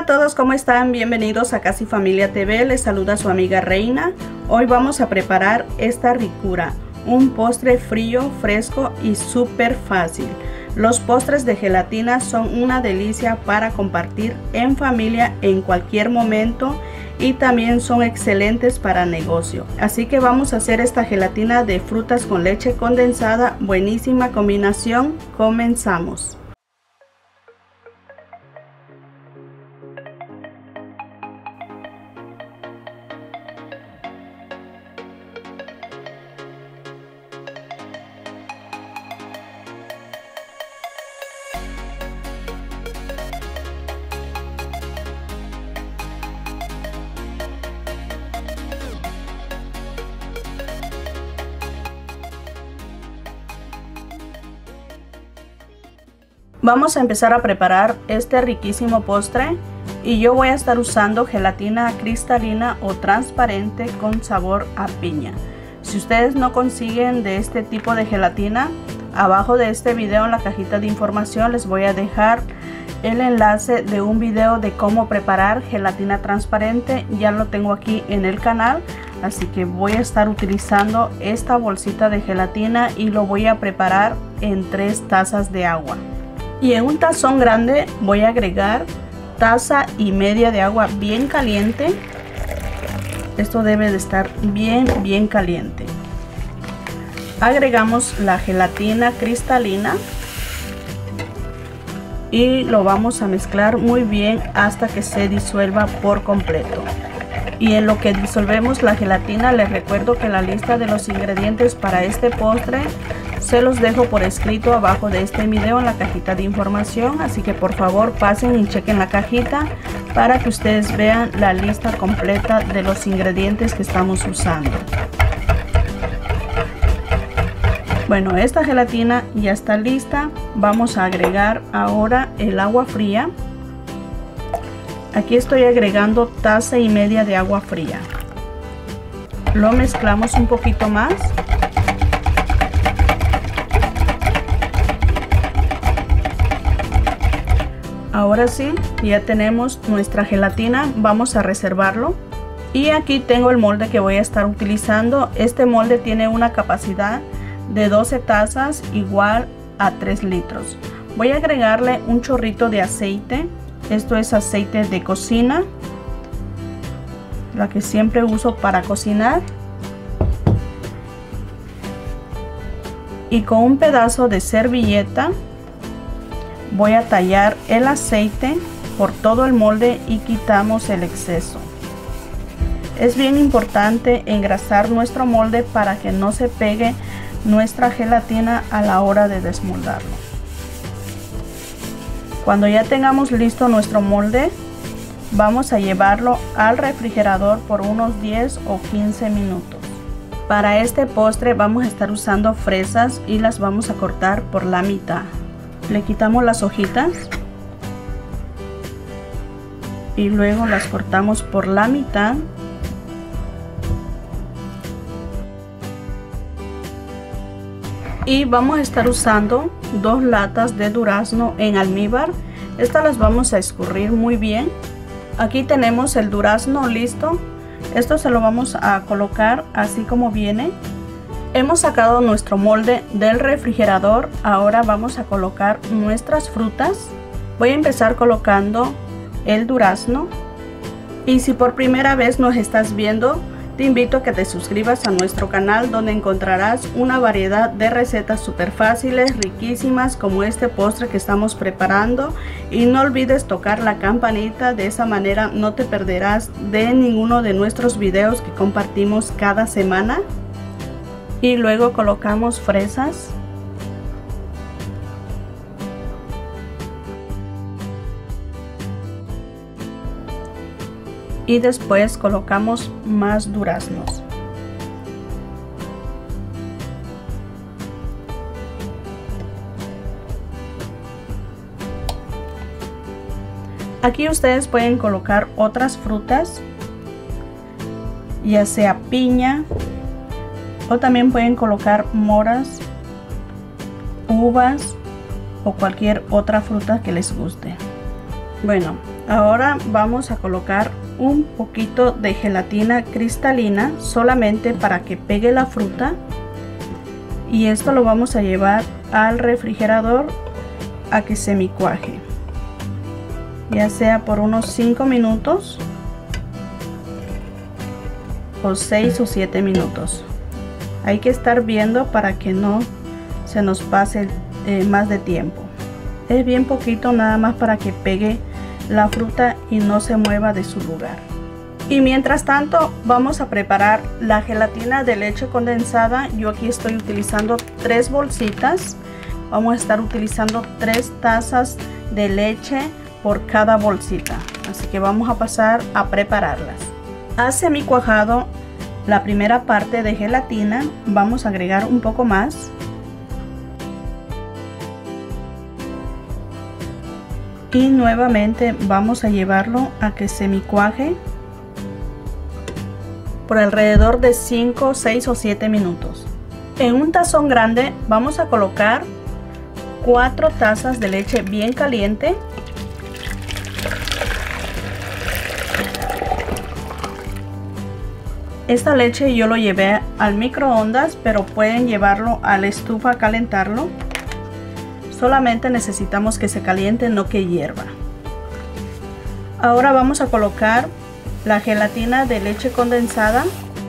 Hola a todos, ¿cómo están? Bienvenidos a Casi Familia TV, les saluda su amiga Reina. Hoy vamos a preparar esta ricura, un postre frío, fresco y súper fácil. Los postres de gelatina son una delicia para compartir en familia en cualquier momento y también son excelentes para negocio. Así que vamos a hacer esta gelatina de frutas con leche condensada, buenísima combinación. Comenzamos. Vamos a empezar a preparar este riquísimo postre y yo voy a estar usando gelatina cristalina o transparente con sabor a piña. Si ustedes no consiguen de este tipo de gelatina, abajo de este video en la cajita de información les voy a dejar el enlace de un video de cómo preparar gelatina transparente. Ya lo tengo aquí en el canal, así que voy a estar utilizando esta bolsita de gelatina y lo voy a preparar en 3 tazas de agua. Y en un tazón grande voy a agregar 1,5 tazas de agua bien caliente. Esto debe de estar bien caliente. Agregamos la gelatina cristalina y lo vamos a mezclar muy bien hasta que se disuelva por completo. Y en lo que disolvemos la gelatina, les recuerdo que la lista de los ingredientes para este postre se los dejo por escrito abajo de este video en la cajita de información, así que por favor pasen y chequen la cajita para que ustedes vean la lista completa de los ingredientes que estamos usando. Bueno, esta gelatina ya está lista. Vamos a agregar ahora el agua fría. Aquí estoy agregando 1,5 tazas de agua fría. Lo mezclamos un poquito más. Ahora sí, ya tenemos nuestra gelatina. Vamos a reservarlo. Y aquí tengo el molde que voy a estar utilizando. Este molde tiene una capacidad de 12 tazas igual a 3 litros. Voy a agregarle un chorrito de aceite. Esto es aceite de cocina, la que siempre uso para cocinar. Y con un pedazo de servilleta voy a tallar el aceite por todo el molde y quitamos el exceso. Es bien importante engrasar nuestro molde para que no se pegue nuestra gelatina a la hora de desmoldarlo. Cuando ya tengamos listo nuestro molde, vamos a llevarlo al refrigerador por unos 10 o 15 minutos. Para este postre vamos a estar usando fresas y las vamos a cortar por la mitad. Le quitamos las hojitas y luego las cortamos por la mitad. Y vamos a estar usando 2 latas de durazno en almíbar. Estas las vamos a escurrir muy bien. Aquí tenemos el durazno listo. Esto se lo vamos a colocar así como viene. Hemos sacado nuestro molde del refrigerador. Ahora vamos a colocar nuestras frutas. Voy a empezar colocando el durazno. Y si por primera vez nos estás viendo, te invito a que te suscribas a nuestro canal, donde encontrarás una variedad de recetas súper fáciles, riquísimas, como este postre que estamos preparando. Y no olvides tocar la campanita, de esa manera no te perderás de ninguno de nuestros videos que compartimos cada semana. Y luego colocamos fresas. Y después colocamos más duraznos. Aquí ustedes pueden colocar otras frutas, ya sea piña, o también pueden colocar moras, uvas o cualquier otra fruta que les guste. Bueno, Ahora vamos a colocar un poquito de gelatina cristalina solamente para que pegue la fruta, y esto lo vamos a llevar al refrigerador a que semicuaje, ya sea por unos 5 minutos o 6 o 7 minutos. Hay que estar viendo para que no se nos pase más de tiempo. Es bien poquito, nada más para que pegue la fruta y no se mueva de su lugar. Y mientras tanto vamos a preparar la gelatina de leche condensada. Yo aquí estoy utilizando 3 bolsitas. Vamos a estar utilizando 3 tazas de leche por cada bolsita, así que vamos a pasar a prepararlas. A semicuajado la primera parte de gelatina, vamos a agregar un poco más. Y nuevamente vamos a llevarlo a que semicuaje por alrededor de 5, 6 o 7 minutos. En un tazón grande vamos a colocar 4 tazas de leche bien caliente. Esta leche yo lo llevé al microondas, pero pueden llevarlo a la estufa a calentarlo. Solamente necesitamos que se caliente, no que hierva. Ahora vamos a colocar la gelatina de leche condensada.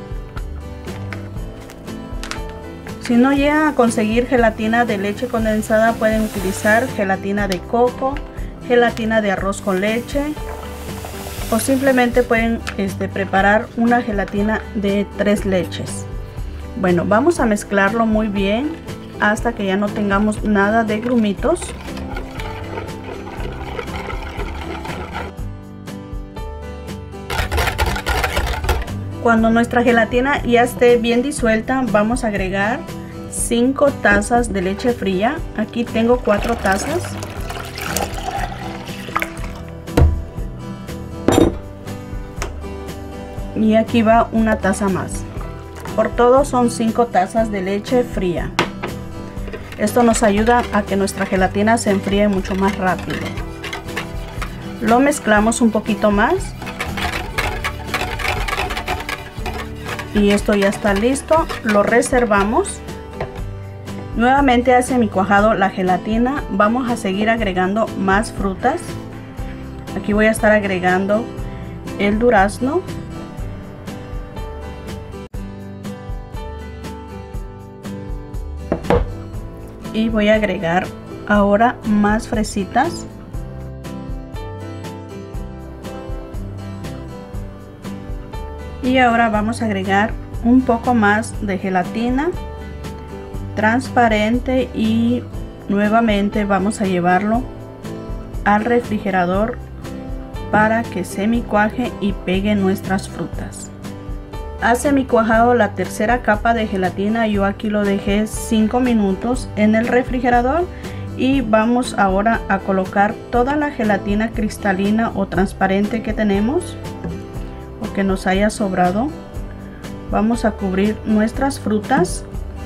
Si no llegan a conseguir gelatina de leche condensada, pueden utilizar gelatina de coco, gelatina de arroz con leche, o simplemente pueden preparar una gelatina de 3 leches. Bueno, vamos a mezclarlo muy bien hasta que ya no tengamos nada de grumitos. Cuando nuestra gelatina ya esté bien disuelta, vamos a agregar 5 tazas de leche fría. Aquí tengo 4 tazas. Y aquí va una taza más. Por todo son 5 tazas de leche fría. Esto nos ayuda a que nuestra gelatina se enfríe mucho más rápido. Lo mezclamos un poquito más. Y esto ya está listo. Lo reservamos. Nuevamente a semicuajado la gelatina. Vamos a seguir agregando más frutas. Aquí voy a estar agregando el durazno. Y voy a agregar ahora más fresitas. Y ahora vamos a agregar un poco más de gelatina transparente y nuevamente vamos a llevarlo al refrigerador para que semicuaje y pegue nuestras frutas. Ha semicuajado la tercera capa de gelatina. Yo aquí lo dejé 5 minutos en el refrigerador y vamos ahora a colocar toda la gelatina cristalina o transparente que tenemos o que nos haya sobrado. Vamos a cubrir nuestras frutas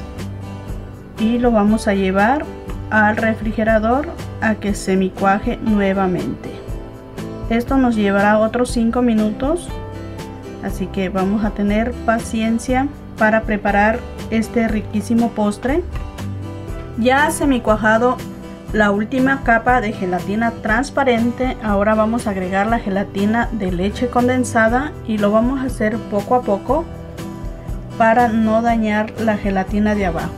y lo vamos a llevar al refrigerador a que semicuaje nuevamente. Esto nos llevará otros 5 minutos. Así que vamos a tener paciencia para preparar este riquísimo postre. Ya ha semicuajado la última capa de gelatina transparente. Ahora vamos a agregar la gelatina de leche condensada y lo vamos a hacer poco a poco para no dañar la gelatina de abajo.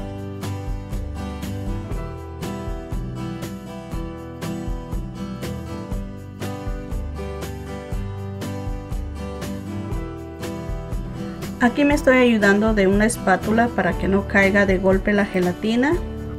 Aquí me estoy ayudando de una espátula para que no caiga de golpe la gelatina.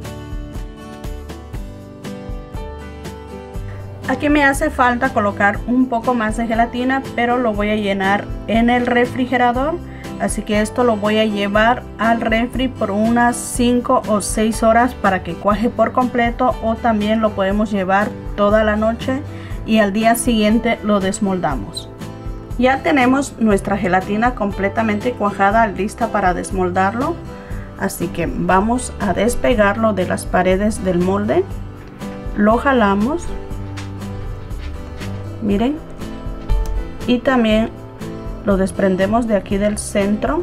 Aquí me hace falta colocar un poco más de gelatina, pero lo voy a llenar en el refrigerador. Así que esto lo voy a llevar al refri por unas 5 o 6 horas para que cuaje por completo, o también lo podemos llevar toda la noche y al día siguiente lo desmoldamos. Ya tenemos nuestra gelatina completamente cuajada, lista para desmoldarlo. Así que vamos a despegarlo de las paredes del molde. Lo jalamos. miren, y también lo desprendemos de aquí del centro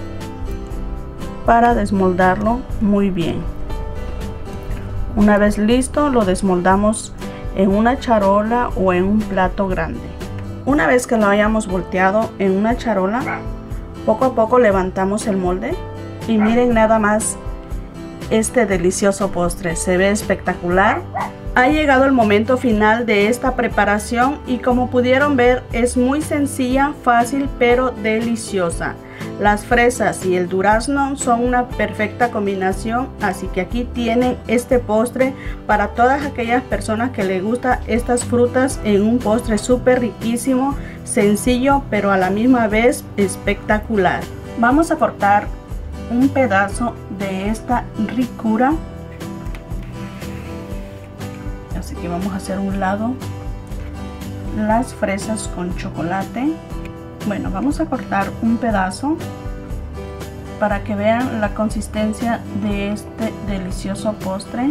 para desmoldarlo muy bien. Una vez listo, lo desmoldamos en una charola o en un plato grande. Una vez que lo hayamos volteado en una charola, poco a poco levantamos el molde y miren nada más este delicioso postre. Se ve espectacular. Ha llegado el momento final de esta preparación y como pudieron ver es muy sencilla, fácil pero deliciosa. Las fresas y el durazno son una perfecta combinación, así que aquí tienen este postre para todas aquellas personas que les gustan estas frutas en un postre súper riquísimo, sencillo pero a la misma vez espectacular. Vamos a cortar un pedazo de esta ricura. Así que vamos a hacer un lado las fresas con chocolate. Bueno, vamos a cortar un pedazo para que vean la consistencia de este delicioso postre.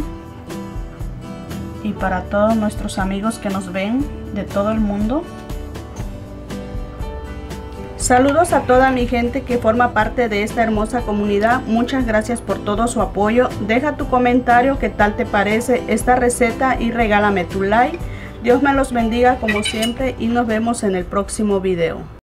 Y para todos nuestros amigos que nos ven de todo el mundo. Saludos a toda mi gente que forma parte de esta hermosa comunidad. Muchas gracias por todo su apoyo. Deja tu comentario qué tal te parece esta receta y regálame tu like. Dios me los bendiga como siempre y nos vemos en el próximo video.